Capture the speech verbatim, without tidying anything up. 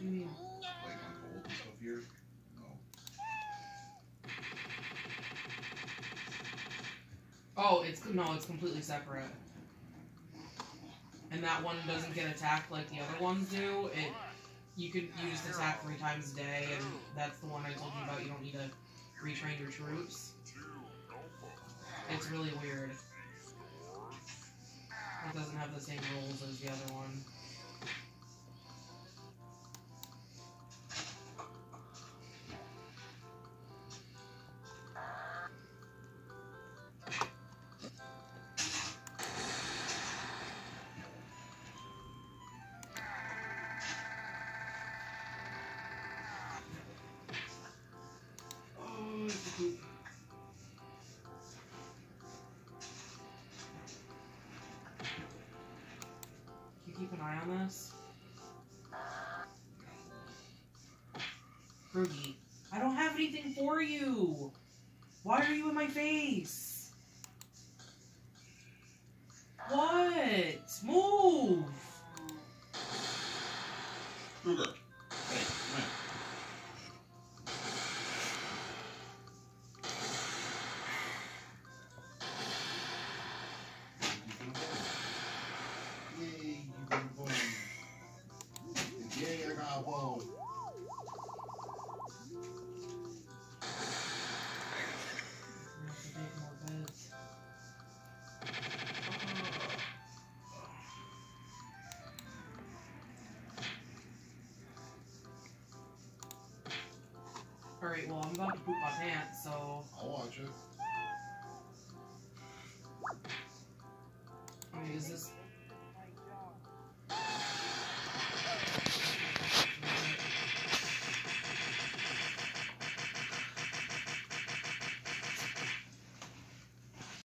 do you mean? Like on gold and stuff here? No. Oh, it's no, it's completely separate. And that one doesn't get attacked like the other ones do. It, you could you just attack three times a day, and that's the one I told you about. You don't need to retrain your troops. It's really weird. It doesn't have the same rules as the other one. Keep an eye on this. Frugy, I don't have anything for you. Why are you in my face? What? Move! Kruger. Hey, come here. Yay, you got a bone. Yay, I got a bone. Alright, well, I'm about to poop my pants, so... Oh.